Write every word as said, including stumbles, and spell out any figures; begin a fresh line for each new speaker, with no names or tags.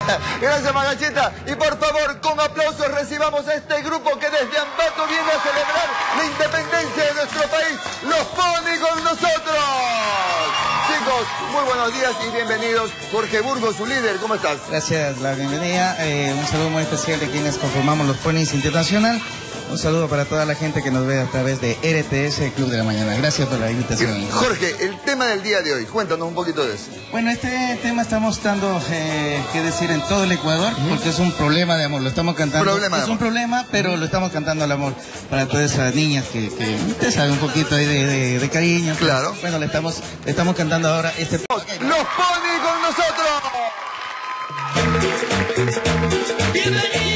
Gracias, Magachita. Y por favor, con aplausos recibamos a este grupo que desde Ambato viene a celebrar la independencia de nuestro país. Los Pony con nosotros. Chicos, muy buenos días y bienvenidos. Jorge Burgos, su líder, ¿cómo estás?
Gracias, la bienvenida. Eh, un saludo muy especial de quienes conformamos los Ponys Internacional. Un saludo para toda la gente que nos ve a través de R T S Club de la Mañana. Gracias por la invitación.
Jorge, el tema del día de hoy, cuéntanos un poquito de eso.
Bueno, este tema estamos dando, eh, qué decir, en todo el Ecuador, porque es un problema de amor. Lo estamos cantando.
Problema
es un problema, pero lo estamos cantando al amor para todas esas niñas que, que usted sabe, un poquito ahí de, de, de cariño.
Claro.
Pues, bueno, le estamos, le estamos cantando ahora este...
Los Pony con nosotros.
Bienvenido.